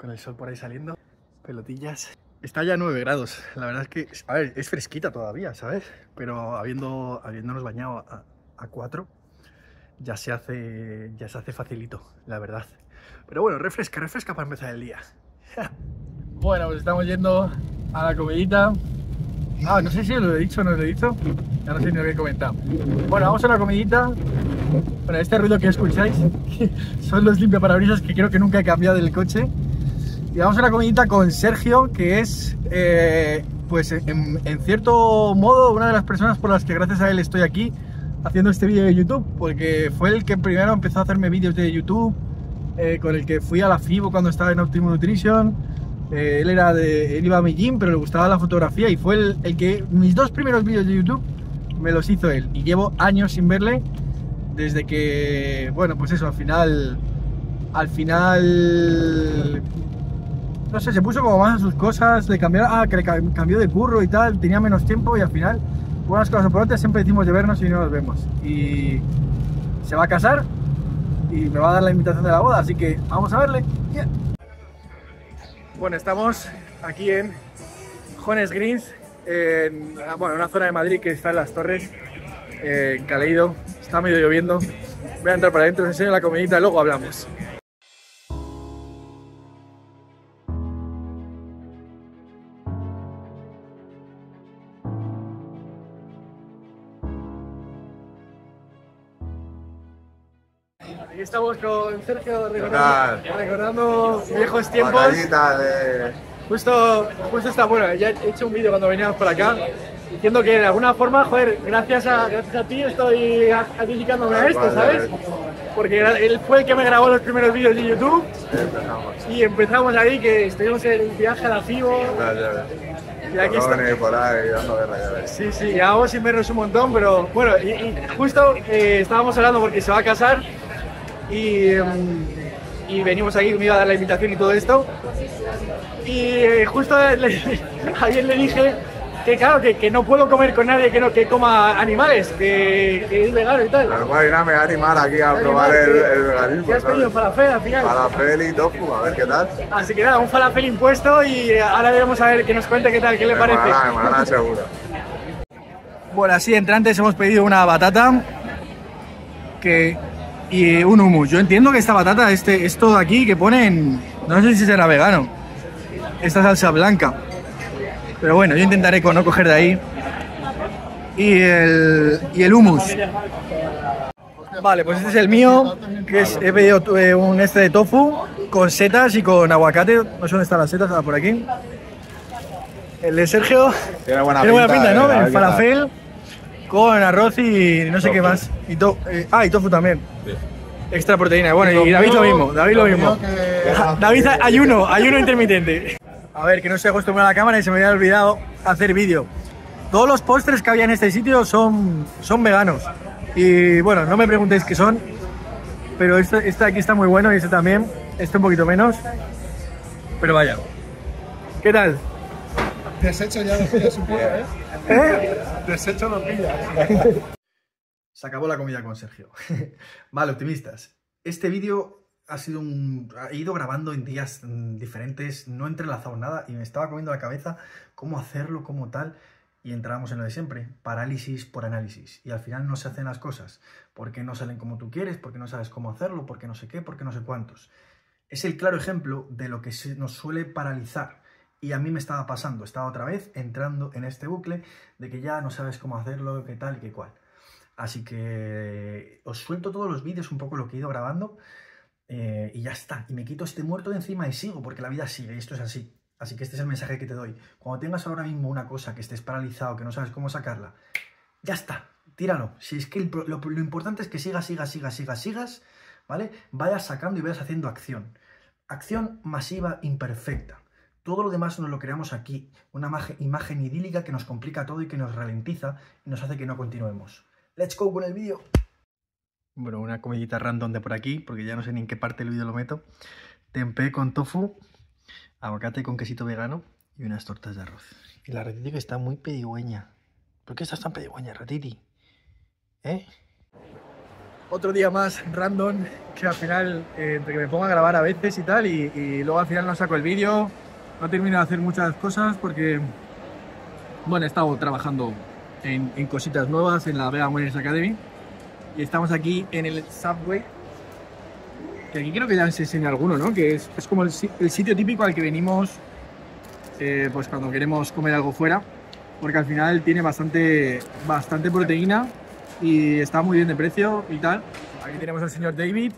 con el sol por ahí saliendo, pelotillas. Está ya a 9 grados, la verdad es que, a ver, es fresquita todavía, ¿sabes? Pero habiéndonos bañado a 4, ya se hace facilito, la verdad. Pero bueno, refresca para empezar el día. Bueno, pues estamos yendo a la comidita. No sé si lo he dicho o no lo he dicho. Ya no sé ni lo que he comentado. Bueno, vamos a la comidita. Bueno, este ruido que escucháis son los limpiaparabrisas que creo que nunca he cambiado del coche. Y vamos a la comidita con Sergio, que es, pues en cierto modo, una de las personas por las que gracias a él estoy aquí haciendo este vídeo de YouTube, porque fue el que primero empezó a hacerme vídeos de YouTube, con el que fui a la FIBO cuando estaba en Optimum Nutrition. Él iba a mi gym, pero le gustaba la fotografía y fue el que mis 2 primeros vídeos de YouTube me los hizo él. Y llevo años sin verle, desde que, bueno, pues eso, al final, no sé, se puso como más a sus cosas, que le cambió de curro y tal, tenía menos tiempo y al final, por unas cosas o por otras, siempre decimos de vernos y no nos vemos. Y se va a casar y me va a dar la invitación de la boda, así que vamos a verle. Yeah. Bueno, estamos aquí en Jones Greens, en una zona de Madrid que está en las Torres, en Caleido. Está medio lloviendo. Voy a entrar para adentro, os enseño la comidita y luego hablamos. Aquí estamos con Sergio recordando viejos tiempos. Justo está bueno, ya he hecho un vídeo cuando veníamos por acá diciendo que de alguna forma, joder, gracias a ti estoy dedicándome a esto, ¿sabes? Porque él fue el que me grabó los primeros vídeos de YouTube. Y empezamos ahí, que estuvimos en el viaje a la FIBO. Y aquí está. Sí, llevamos sin vernos un montón, pero bueno, y justo estábamos hablando porque se va a casar y venimos aquí, me iba a dar la invitación y todo esto. Y justo ayer le dije que claro, que no puedo comer con nadie que coma animales, que es vegano y tal. Pero bueno, me voy a animar aquí a probar el veganismo. ¿Qué has pedido? Falafel al final. Falafel y tofu, a ver qué tal. Así que nada, un falafel impuesto y ahora veremos a ver que nos cuente qué tal, qué le parece. Me molará seguro. Bueno, así entrantes hemos pedido una batata y un hummus. Yo entiendo que esta batata, esto de aquí que ponen, no sé si será vegano, esta salsa blanca. Pero bueno, yo intentaré no coger de ahí. Y el hummus. Vale, pues este es el mío, que he pedido un de tofu con setas y con aguacate. No sé dónde están las setas, por aquí. El de Sergio tiene buena pinta, ¿no? El falafel con arroz y no sé qué más. Y tofu también. Sí. Extra proteína. Bueno, y David lo mismo. David ayuno intermitente. A ver, que no se acostumbrado a la cámara y se me había olvidado hacer vídeo. Todos los postres que había en este sitio son veganos. Y bueno, no me preguntéis qué son, pero este de aquí está muy bueno y este también. Este un poquito menos. Pero vaya. ¿Qué tal? Deshecho ya lo pillas un poco, ¿eh? Deshecho lo pillas. Se acabó la comida con Sergio. Vale, optimistas. Este vídeo he ido grabando en días diferentes, no he entrelazado nada y me estaba comiendo la cabeza cómo hacerlo, cómo tal, y entrábamos en lo de siempre, parálisis por análisis, y al final no se hacen las cosas, porque no salen como tú quieres, porque no sabes cómo hacerlo, porque no sé qué, porque no sé cuántos. Es el claro ejemplo de lo que nos suele paralizar, y a mí me estaba pasando, estaba otra vez entrando en este bucle de que ya no sabes cómo hacerlo, qué tal y qué cual. Así que os suelto todos los vídeos, un poco lo que he ido grabando, y ya está, y me quito este muerto de encima y sigo, porque la vida sigue, y esto es así. Así que este es el mensaje que te doy. Cuando tengas ahora mismo una cosa, que estés paralizado, que no sabes cómo sacarla, ya está, tíralo. Si es que lo importante es que sigas, ¿vale? Vayas sacando y vayas haciendo acción. Acción masiva imperfecta. Todo lo demás nos lo creamos aquí, una imagen idílica que nos complica todo y que nos ralentiza y nos hace que no continuemos. ¡Let's go con el vídeo! Bueno, una comidita random de por aquí, porque ya no sé ni en qué parte del vídeo lo meto. Tempeh con tofu, aguacate con quesito vegano y unas tortas de arroz. Y la Ratiti que está muy pedigüeña. ¿Por qué estás tan pedigüeña, Ratiti? ¿Eh? Otro día más random, que al final, entre que me pongo a grabar a veces y tal, y luego al final no saco el vídeo, no termino de hacer muchas cosas porque, bueno, he estado trabajando en cositas nuevas en la Vegan Winners Academy, y estamos aquí en el Subway, que aquí creo que ya se enseña alguno, ¿no? Que es como el sitio típico al que venimos pues cuando queremos comer algo fuera, porque al final tiene bastante proteína y está muy bien de precio y tal. Aquí tenemos al señor David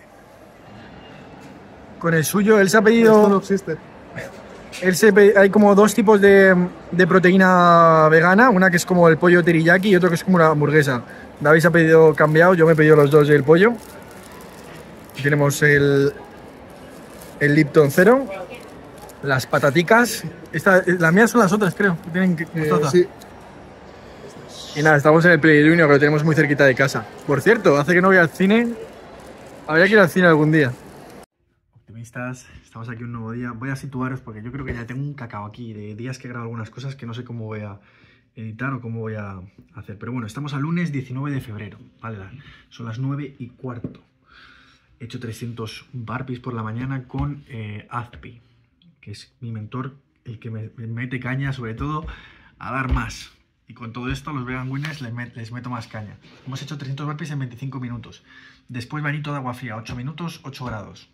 con el suyo. Él se ha pedido... Esto no existe. Hay como dos tipos de proteína vegana, una que es como el pollo teriyaki y otro que es como una hamburguesa. David se ha pedido cambiado, yo me he pedido los dos del pollo. Tenemos el Lipton Zero, las pataticas. Las mías son las otras, creo. Que tienen Sí. Y nada, estamos en el Play Junior, que lo tenemos muy cerquita de casa. Por cierto, hace que no voy al cine. Habría que ir al cine algún día. Optimistas, estamos aquí un nuevo día. Voy a situaros porque yo creo que ya tengo un cacao aquí de días que he grabado algunas cosas que no sé cómo voy a editar o cómo voy a hacer. Pero bueno, estamos al lunes 19 de febrero, ¿vale? Son las 9:15. He hecho 300 burpees por la mañana con Azpi, que es mi mentor, el que me mete caña sobre todo a dar más. Y con todo esto, los Vegan Winners les meto más caña. Hemos hecho 300 burpees en 25 minutos. Después bañito de agua fría, 8 minutos, 8 grados.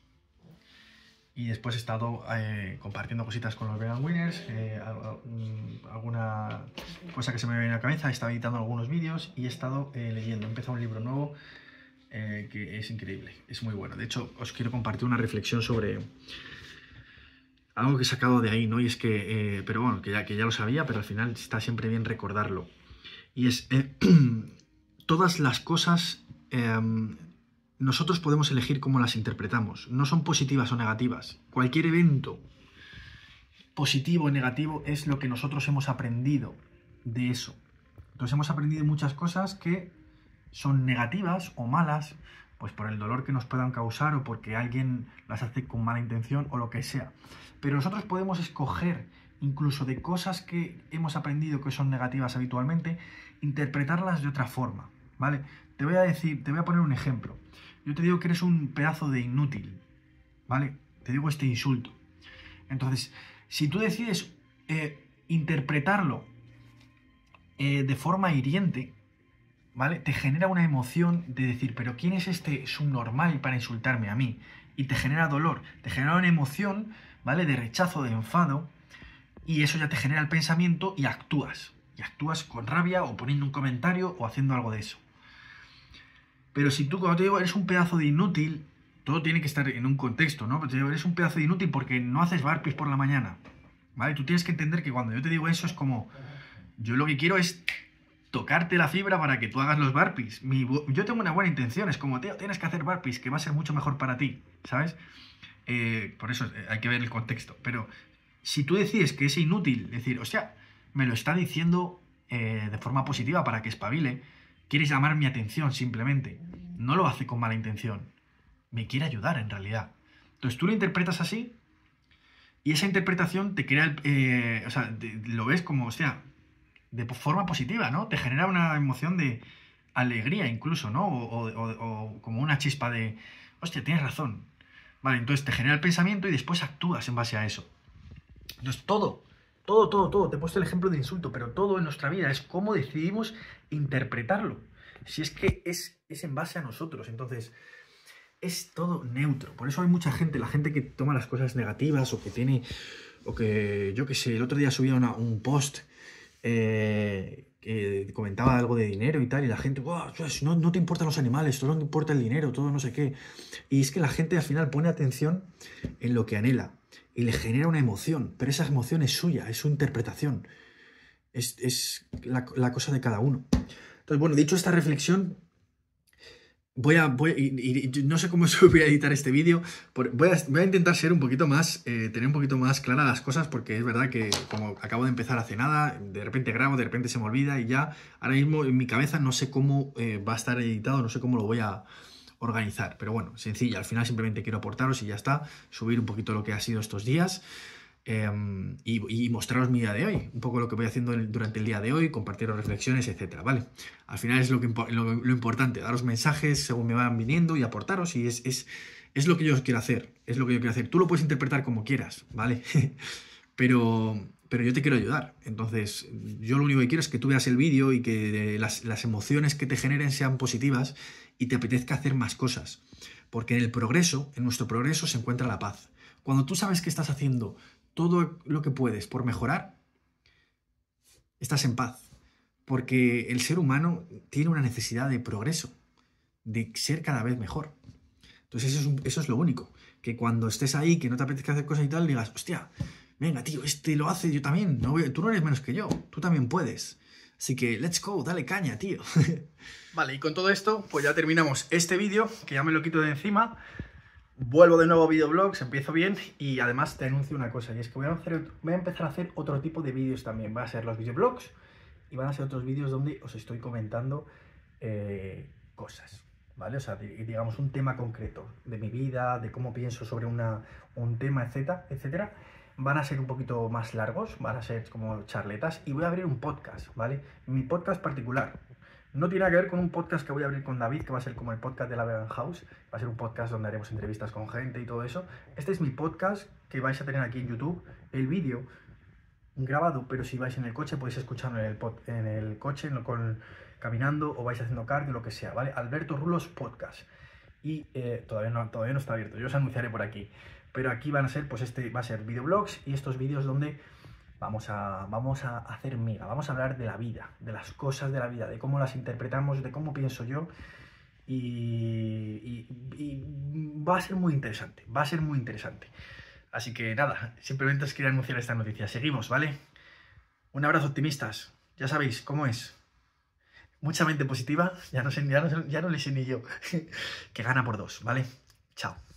Y después he estado compartiendo cositas con los Vegan Winners, alguna cosa que se me viene a la cabeza. He estado editando algunos vídeos y he estado leyendo. He empezado un libro nuevo que es increíble, es muy bueno. De hecho, os quiero compartir una reflexión sobre algo que he sacado de ahí, ¿no? Y es que, pero bueno, que ya lo sabía, pero al final está siempre bien recordarlo. Y es, todas las cosas, nosotros podemos elegir cómo las interpretamos. No son positivas o negativas. Cualquier evento, positivo o negativo, es lo que nosotros hemos aprendido de eso. Entonces hemos aprendido muchas cosas que son negativas o malas, pues por el dolor que nos puedan causar o porque alguien las hace con mala intención o lo que sea. Pero nosotros podemos escoger, incluso de cosas que hemos aprendido que son negativas habitualmente, interpretarlas de otra forma, ¿vale? Te voy a poner un ejemplo. Yo te digo que eres un pedazo de inútil, ¿vale? Te digo este insulto. Entonces, si tú decides interpretarlo de forma hiriente, ¿vale? Te genera una emoción de decir, pero ¿quién es este subnormal para insultarme a mí? Y te genera dolor, te genera una emoción, ¿vale? De rechazo, de enfado, y eso ya te genera el pensamiento y actúas. Y actúas con rabia o poniendo un comentario o haciendo algo de eso. Pero si tú, cuando te digo, eres un pedazo de inútil, todo tiene que estar en un contexto, ¿no? Te digo, eres un pedazo de inútil porque no haces burpees por la mañana, ¿vale? Tú tienes que entender que cuando yo te digo eso es como, yo lo que quiero es tocarte la fibra para que tú hagas los burpees. Yo tengo una buena intención, es como, tío, tienes que hacer burpees, que va a ser mucho mejor para ti, ¿sabes? Por eso hay que ver el contexto. Pero si tú decides que es inútil, decir, o sea, me lo está diciendo de forma positiva para que espabile, quieres llamar mi atención simplemente, no lo hace con mala intención, me quiere ayudar en realidad. Entonces tú lo interpretas así y esa interpretación te crea, o sea, lo ves como, hostia, de forma positiva, ¿no? Te genera una emoción de alegría incluso, ¿no? O como una chispa de, hostia, tienes razón. Vale, entonces te genera el pensamiento y después actúas en base a eso. Entonces todo. Te he puesto el ejemplo de insulto, pero todo en nuestra vida es cómo decidimos interpretarlo. Si es que es en base a nosotros, entonces es todo neutro. Por eso hay mucha gente, la gente que toma las cosas negativas o que tiene, o que, yo qué sé, el otro día subía un post que comentaba algo de dinero y tal, y la gente, wow, no te importan los animales, todo no te importa el dinero, todo no sé qué. Y es que la gente al final pone atención en lo que anhela y le genera una emoción, pero esa emoción es suya, es su interpretación, es la cosa de cada uno. Entonces, bueno, dicho esta reflexión, no sé cómo voy a editar este vídeo. Voy a intentar ser un poquito más, tener un poquito más claras las cosas, porque es verdad que como acabo de empezar hace nada, de repente grabo, de repente se me olvida y ya ahora mismo en mi cabeza no sé cómo va a estar editado, no sé cómo lo voy a organizar. Pero bueno, sencilla, al final simplemente quiero aportaros y ya está, subir un poquito lo que ha sido estos días. y mostraros mi día de hoy, un poco lo que voy haciendo durante el día de hoy, compartiros reflexiones, etcétera, ¿vale? Al final es lo importante, daros mensajes según me van viniendo y aportaros, y es lo que yo quiero hacer, es lo que yo quiero hacer. Tú lo puedes interpretar como quieras, ¿vale? pero yo te quiero ayudar. Entonces, yo lo único que quiero es que tú veas el vídeo y que las emociones que te generen sean positivas y te apetezca hacer más cosas. Porque en nuestro progreso se encuentra la paz. Cuando tú sabes que estás haciendo todo lo que puedes por mejorar, estás en paz. Porque el ser humano tiene una necesidad de progreso, de ser cada vez mejor. Entonces eso es lo único. Que cuando estés ahí, que no te apetezca hacer cosas y tal, digas, hostia, venga, tío, este lo hace, yo también. Tú no eres menos que yo, tú también puedes. Así que, let's go, dale caña, tío. Vale, y con todo esto, pues ya terminamos este vídeo, que ya me lo quito de encima. Vuelvo de nuevo a videoblogs, empiezo bien, y además te anuncio una cosa, y es que voy a empezar a hacer otro tipo de vídeos también. Van a ser los videoblogs y van a ser otros vídeos donde os estoy comentando cosas, ¿vale? O sea, digamos un tema concreto de mi vida, de cómo pienso sobre un tema, etcétera. Van a ser un poquito más largos, van a ser como charletas, y voy a abrir un podcast, ¿vale? Mi podcast particular. No tiene nada que ver con un podcast que voy a abrir con David, que va a ser como el podcast de la Vegan House. Va a ser un podcast donde haremos entrevistas con gente y todo eso. Este es mi podcast que vais a tener aquí en YouTube. El vídeo grabado, pero si vais en el coche podéis escucharlo en el coche, caminando, o vais haciendo cardio, lo que sea, ¿vale? Alberto Rulos Podcast. Y todavía no está abierto, yo os anunciaré por aquí. Pero aquí van a ser, pues este va a ser videoblogs y estos vídeos donde vamos a hacer miga, vamos a hablar de la vida, de las cosas de la vida, de cómo las interpretamos, de cómo pienso yo, y va a ser muy interesante, va a ser muy interesante. Así que nada, simplemente os quería anunciar esta noticia. Seguimos, ¿vale? Un abrazo, optimistas. Ya sabéis cómo es. Mucha mente positiva, ya no le sé ni yo, que gana por 2, ¿vale? Chao.